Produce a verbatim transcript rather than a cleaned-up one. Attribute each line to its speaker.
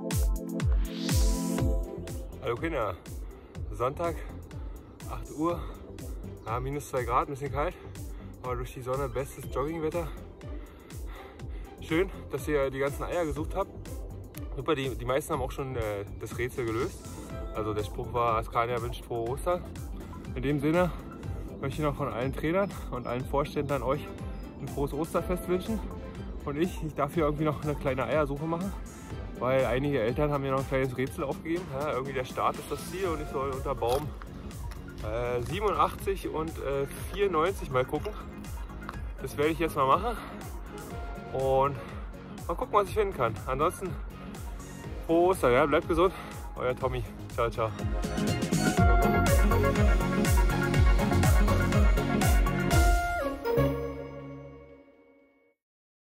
Speaker 1: Hallo Kinder, Sonntag, acht Uhr, ja, minus zwei Grad, ein bisschen kalt, aber durch die Sonne bestes Joggingwetter. Schön, dass ihr die ganzen Eier gesucht habt. Super, die, die meisten haben auch schon äh, das Rätsel gelöst. Also der Spruch war, Askania wünscht frohe Ostern. In dem Sinne möchte ich noch von allen Trainern und allen Vorständen euch ein frohes Osterfest wünschen. Und ich, ich darf hier irgendwie noch eine kleine Eiersuche machen, weil einige Eltern haben mir noch ein kleines Rätsel aufgegeben. Ja, irgendwie der Start ist das Ziel und ich soll unter Baum äh, siebenundachtzig und äh, vierundneunzig mal gucken. Das werde ich jetzt mal machen und mal gucken, was ich finden kann. Ansonsten frohe Ostern, ja? Bleibt gesund. Euer Tommy. Ciao, ciao.